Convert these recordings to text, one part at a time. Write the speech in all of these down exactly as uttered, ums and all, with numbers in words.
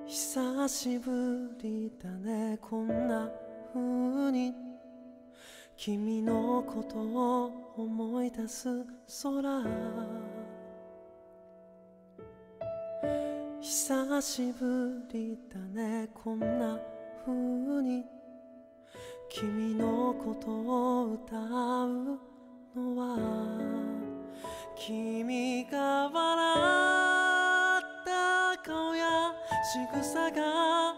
久しぶりだね、こんな風に君のことを思い出す空。久しぶりだね、こんな風に君のことを歌うのは、君が笑った顔や仕草が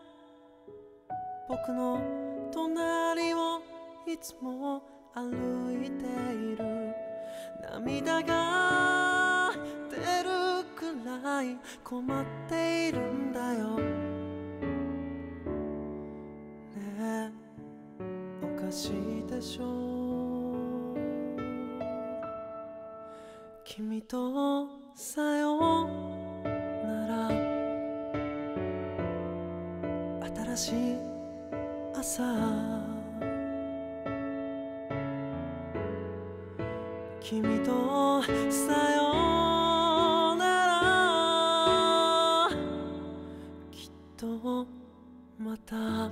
僕の隣をいつも歩いている。涙が出るくらい困っているんだよね。えおかしいでしょ。君とさよなら、新しい朝。君とさよなら、きっとまた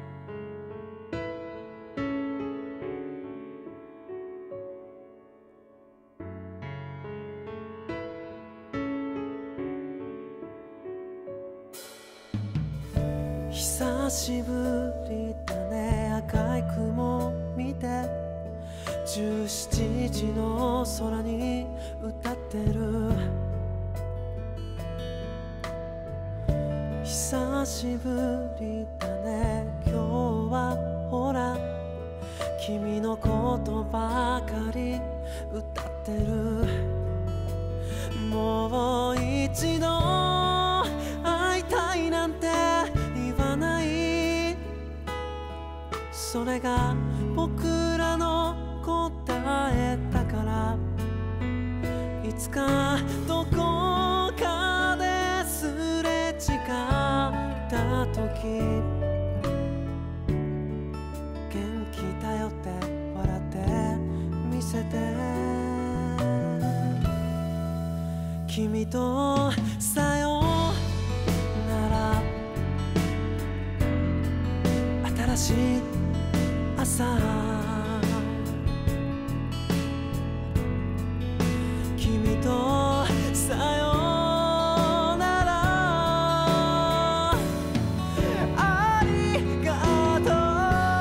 久しぶりだね、赤い雲見てじゅうしちじの空に歌ってる。久しぶりだね、今日はほら君のことばかり歌ってる。もう一度会いたいなんて言わない、それが僕らの答えだから。いつかどこかですれ違った時、元気だよって笑って見せて。君とさよなら、新しい朝。君とさよなら、ありがとう。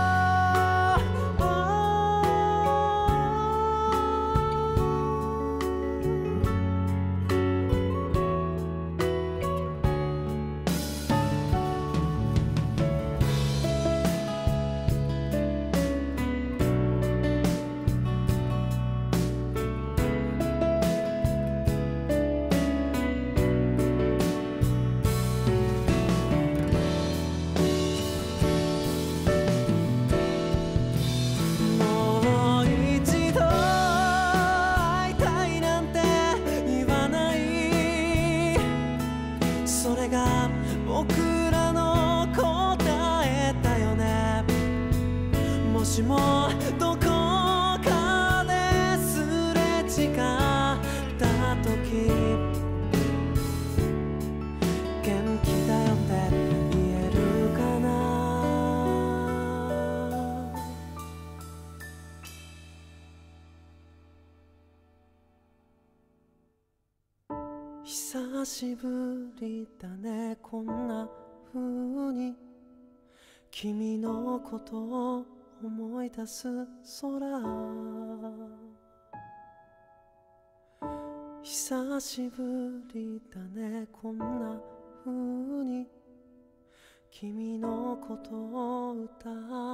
それが僕らの答えだよね。もしもどこかですれ違った時、元気だよって言えるかな。久しぶりだね、こんな風に君のことを思い出す空。久しぶりだね、こんな風に君のことを歌う